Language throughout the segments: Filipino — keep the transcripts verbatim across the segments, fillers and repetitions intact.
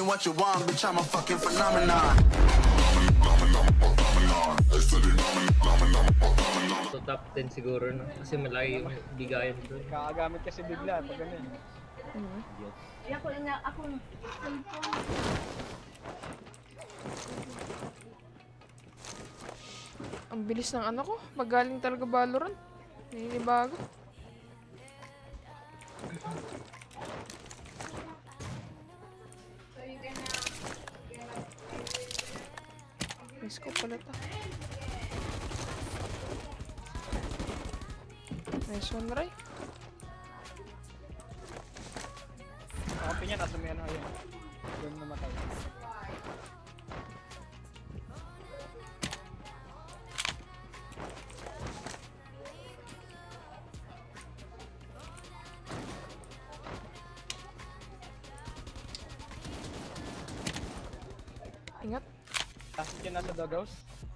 what you want, bitch, I'm a fucking phenomenon. So top ten siguro no, kasi malaki yung bigayan doon. Kakagamit kasi bigla pag ganun. Mhm. Kaya ko na ako cellphone. Ang bilis ng ano ko. Magaling talaga Valorant. Naninibago. May scope pala to. Nice one, Ray. Kakampi niya, nasa may ano yun. Doon namatay. Ingat. Tapos dyan nasa doghouse.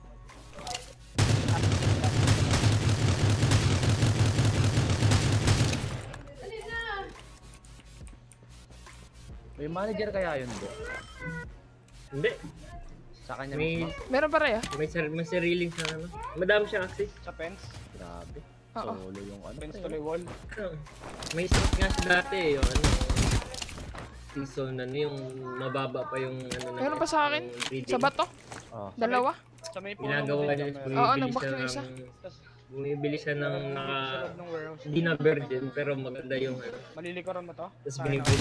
May manager kaya yun, bro? Hindi. Sa kanya May, mismo? Meron pa, Ray, ah? may, sar may sariling sa ano. Madami siya kasi. Sa fence. Grabe. Oo. Solo yung ano. Fence pre, to the wall. Ah, May strat nga siya dati eh, yung ano. Season ano yung mababa pa yung ano na. Meron pa sa akin. yung breeding. Sa bato. Oh. Dalawa. Sa may puno. Ginagawa niya, Oo, bumibili nag-back siya yung isa. ng, bumibili siya ng naka, Sa loob ng warehouse. hindi na virgin, pero maganda yung ano. Malilikuran mo to? Tapos Sana. binibili.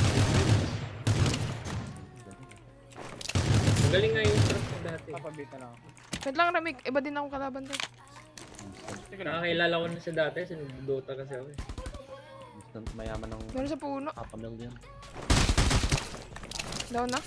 Magaling nga yung strat ko dati. Papabita na ako. Wait lang, Ramig. Iba din akong kalaban doon. Sige na. Nakakilala ko na siya dati, sinudota kasi ako eh. Instant mayaman ng Meron sa puno. kapamil din. Down na.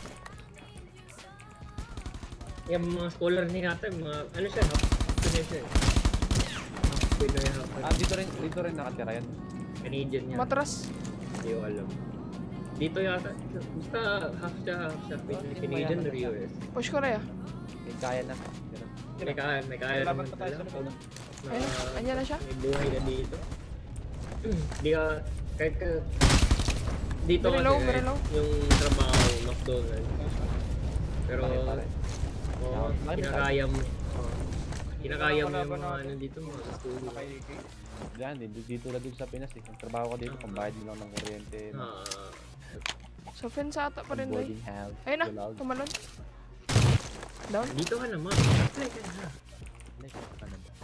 Yung mga scholar ni Kata, mga ano siya, half Pinoy siya eh. Half Pinoy, half Ah, dito rin, dito rin nakatira yan. Canadian niya. Matras. Hindi ko alam. Dito yata, basta half siya, half siya Pinoy, Canadian or U S. Push ko, Ray, ah. May kaya na. Ganun. May kaya, may kaya Laban naman pa tayo sila. sa likod. Na- Ayun, andyan na siya. May buhay na dito. Hindi ka, kahit ka, dito Very kasi low, kahit very low. yung trabaho, McDonald's. Pero, Pare-pare. oo, Bakit kinakaya mo. oo. Kinakaya mo yung Laban mga natin. ano dito, mga studio. Nakaiki. Yan, dito, dito lang dito sa Pinas eh. Ang trabaho ko dito, pambayad mo lang ng kuryente. Ah, Sa fence ata pa rin, Ray. boarding house. Ayun na, Gulag. tumalon. Down. dito ka naman. Apply ka na. Like, ano ba?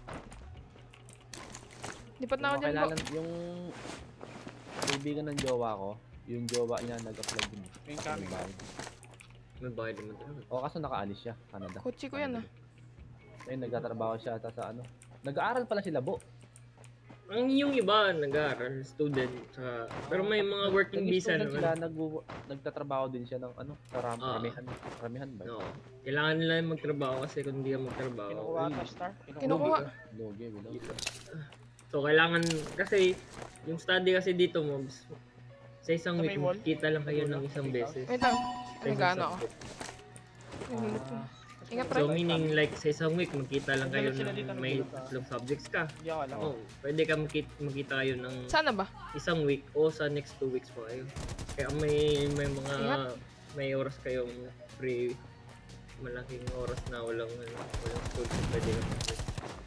Lipat na ako Yung dyan, kakilala, po. yung kaibigan ng jowa ko, yung jowa niya nag-apply din. Yung coming. May bayad naman talaga. O kaso nakaalis siya, Canada. Kotse ko yan, ah. Ayun, nagtatrabaho siya ata sa ano. Nag-aaral pala sila, Bo. Ang yung iba, nag-aaral, student, saka, pero may mga working visa Nag-student sila, naman. nag nagtatrabaho din siya ng ano, sa ram Ah. ramihan. Ramihan ba? No. Kailangan nila yung magtrabaho kasi kung hindi ka magtrabaho. Kinukuha uy, ata star. Kinukuha. Logi, logi. So kailangan, kasi yung study kasi dito mo, sa isang Sa week, may wall? kita lang kayo ng isang beses. Wait lang. Sa isang Nag-ano ako. subject. Nagulat ko. Ingat, So Ray. meaning like sa isang week, magkita lang kayo Sila dito ng may nagulog ka. tatlong subjects ka. Hindi ako alam. Oh, pwede ka magkita, magkita kayo ng Sana ba? isang week o sa next two weeks po kayo. Kaya may may mga Ingat. may oras kayong free, malaking oras na walang ano, walang school so pwede ka mag-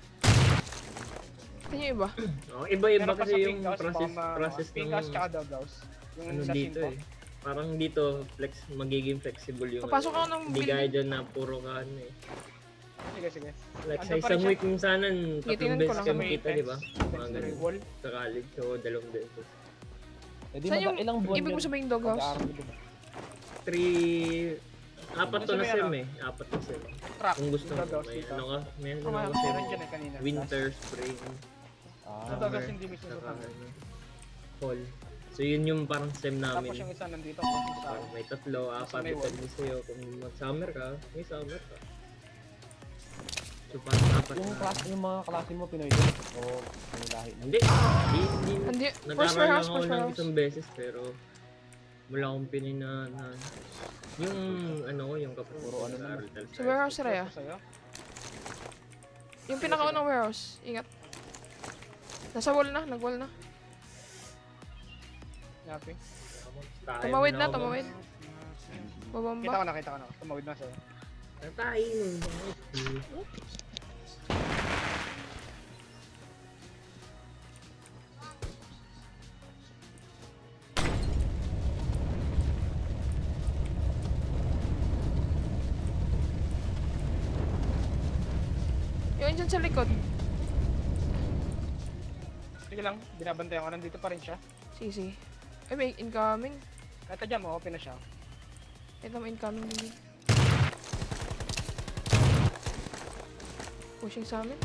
Yan yung iba. Oh, iba-iba Meron pa kasi sa yung Pink House, process baka ma- process ng Pink House tsaka Doghouse. Yung ano sa dito Cinco. eh. Parang dito flex magiging flexible yung Papasok ako ng Hindi building. gaya dyan na puro ka ano eh. Sige, sige. Like Ano sa pa rin isang siya? week kung sana Titingnan tatlong ko beses lang. ka May makita, di ba? fence, Mga fence to the ganun. wall. Sa college, so dalawang beses. Eh, di Saan mag- yung ilang buwan ibig mo yun? sabihin doghouse? Mag-aaral mo dun. Three... Apat to Ano na sa may sem ano? eh. Apat na sem. Track. Kung gusto Yung mo, Doghouse may dito. ano ka, may ano Oh, ka meron sem. dyan eh kanina. Winter, spring, Ah, Sa Doghouse hindi mismo saka sa ano, fall. So yun yung parang sem Tapos namin. yung isa nandito kung sa Parang may tatlo, apat, may wall. depende sa'yo. Kung mag-summer ka, may summer ka. So parang apat yung, na. class, yung mga klase mo, Pinoy din? O yung lahi? Hindi, hindi, hindi. Hindi. First Nag-aral lang warehouse, ako first ng warehouse. isang beses pero wala akong pinay na, na yung ano ko, yung kapatid Puro ko ano nag-aaral naman. talaga. Sa warehouse, Ray, ah. sa'yo. Yung pinakaunang warehouse. Ingat. Nasa wall na, nag-wall na. Yapi. Kaya Tumawid mo na, ako, tumawid. boss. Kita Babamba. ko na, kita ko na. Tumawid na sa'yo. Tatay mo. Yung dyan sa likod. Sige lang, binabantayan ko. Nandito pa rin siya. Sige, sige. Ay, may incoming. Kahit dyan mo, open na siya. Ito may incoming din. Pushing sa amin.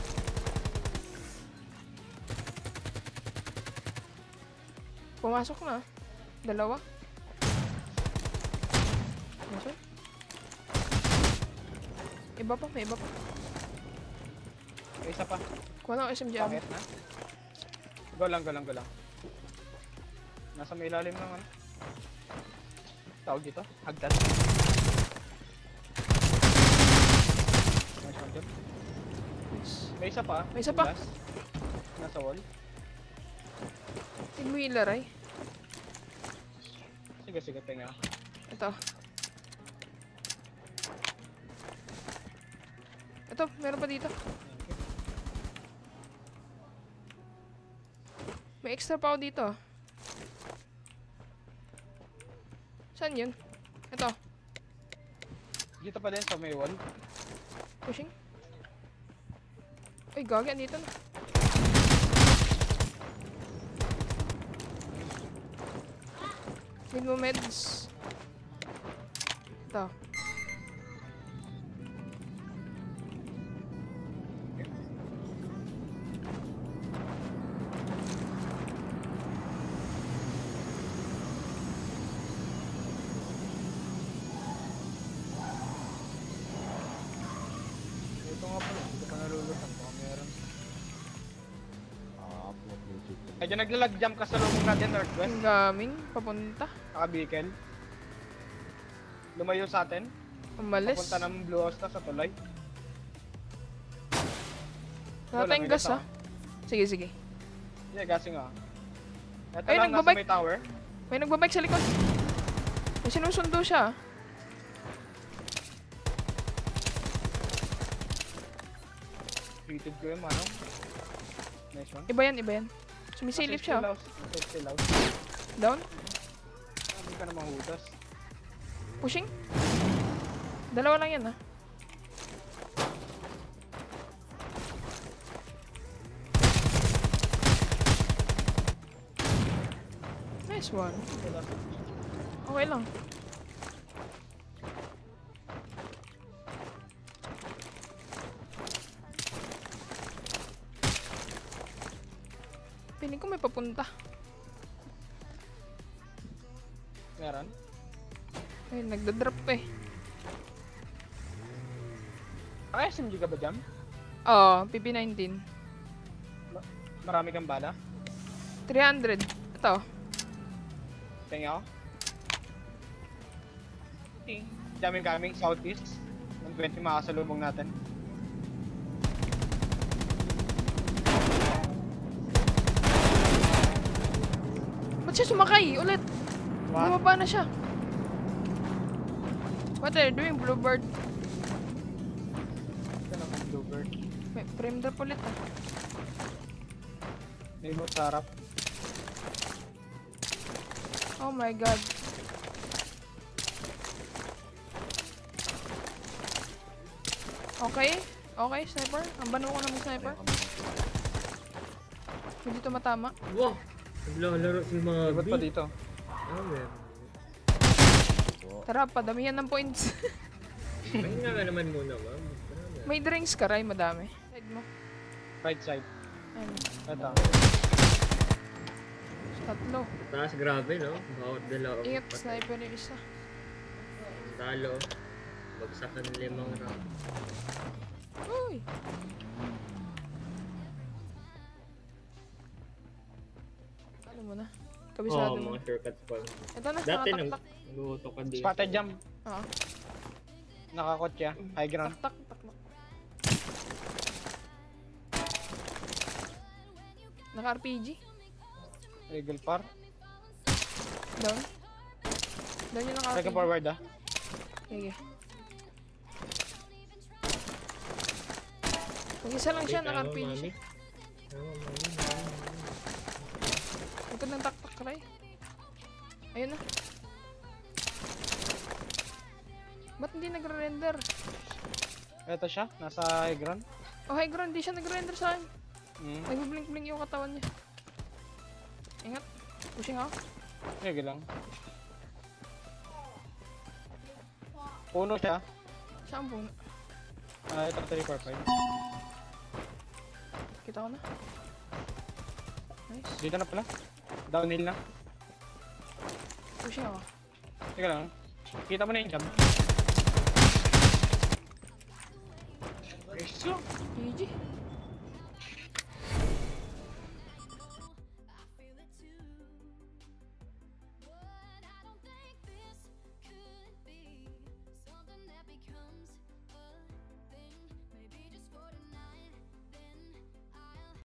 Pumasok na. Dalawa. Masok. Iba pa, may iba pa. May isa pa. Kuha na ang S M G ammo. Bakit na? Go lang, go lang, go lang. Nasa may ilalim ng ano. Tawag dito. Hagdan. Nice one dyan. May isa pa. May isa pa. Last. Nasa wall. Tigmo yung laray. Sige, sige, tinga. Ito. Ito, meron pa dito. May extra pa ako dito. Saan yun? Ito. Dito pa din sa may wall. Pushing. Uy, gagi. Andito na. Need mo meds. Ito. Ito nga pala. Hindi pa nalulutan. Baka meron. Ah, upload YouTube. Ay, dyan naglalag jump ka sa lubong natin, Northwest. Ang gaming. Papunta. Naka-beacon. Lumayo sa atin. Umalis. Papunta ng Blue House na sa tulay. Wala tayong gas, ha? Sige, sige. Yeah, gasing nga. Ito Ay, lang, nasa nagbabike. may tower. May nagbabike sa likod. May sinusundo siya, ah. Treated ko yung manong. Nice one. Iba yan, iba yan. Sumisilip siya. oh. Still out. Down. Hindi ka na mahudas. Pushing. Dalawa lang yan, ah. Nice one. Okay lang. Piling ko may papunta. Meron. Ay, nagda-drop eh. Ay, S M G ka ba dyan? Oo, P P nineteen. Marami kang bala. three hundred. Ito. Tingin ako. Ting. Daming coming, southeast. Ng twenty makasalubong natin. Ba't siya sumakay? Ulit. What? Bumaba na siya. What are you doing, Bluebird? Ito naman, Bluebird. May frame drop ulit ah. May mo sa harap. Oh my god. Okay. Okay, sniper. Ang bano ko ng sniper. Hindi to matama. Wow! Naglalaro si mga Ibot B. pa dito. Ah, meron. Tara, padamihan ng points. May nga ka naman muna, ma'am. May drinks ka, Ray. Madami. Side mo. Right side. Ayun. Ito. Tatlo. Taas, grabe, no? Bawat dalawa. Ingat, sniper yung isa. Talo. Bagsakan limang round. Uy! Ano mo na? Kabisado Oo, mo. mga shortcuts pa. Ito na, Dati nang nakataktak. luto ka din. Spotted jump. Oo. Nakakotya. High ground. Tak, tak, tak. Naka-R P G. Eagle par. Down. Doon yun ang Second ating. forward ah. Sige. Mag-isa lang siya, Tama, naka-R P G mami. siya. Tama, mami. Huwag ng tak-tak, Ray. Ayun na. Ba't hindi nagre-render? Ito siya, nasa high ground. Oh, high ground, di siya nagre-render sa akin. Hmm. Nagbiblink-blink yung katawan niya. Ingat. Pushing ako. Sige lang. Puno siya. Saan po? Ah, ito three four five. Kita ko na. Nice. Dito na pala. Downhill na. Pushing ako. Sige lang. Kita mo na yung jump.